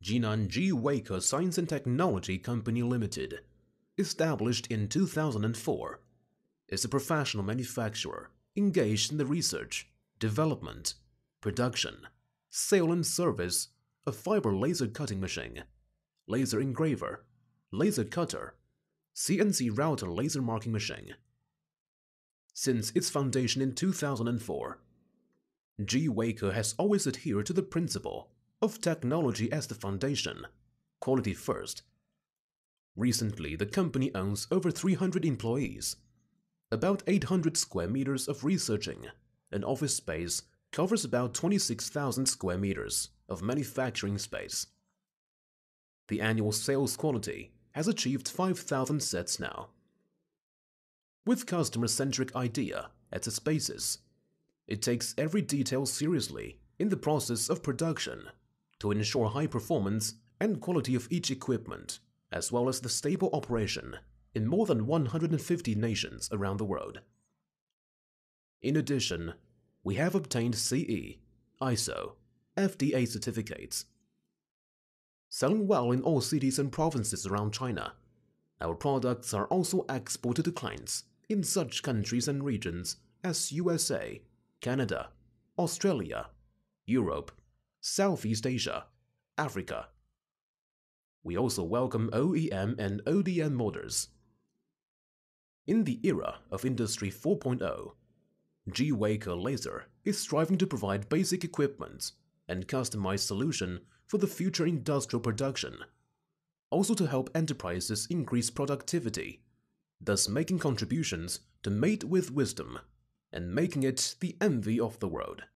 Jinan G. Waker Science and Technology Company Limited, established in 2004, is a professional manufacturer engaged in the research, development, production, sale and service of fiber laser cutting machine, laser engraver, laser cutter, CNC router laser marking machine. Since its foundation in 2004, G. Waker has always adhered to the principle of technology as the foundation, quality first. Recently, the company owns over 300 employees, about 800 square meters of researching, and office space covers about 26,000 square meters of manufacturing space. The annual sales quality has achieved 5,000 sets now. With customer-centric idea at its basis, it takes every detail seriously in the process of production to ensure high performance and quality of each equipment, as well as the stable operation in more than 150 nations around the world. In addition, we have obtained CE, ISO, FDA certificates. Selling well in all cities and provinces around China, our products are also exported to clients in such countries and regions as USA, Canada, Australia, Europe, Southeast Asia, Africa. We also welcome OEM and ODM orders. In the era of Industry 4.0, G. Waker Laser is striving to provide basic equipment and customized solution for the future industrial production, also to help enterprises increase productivity, thus making contributions to Made with Wisdom and making it the envy of the world.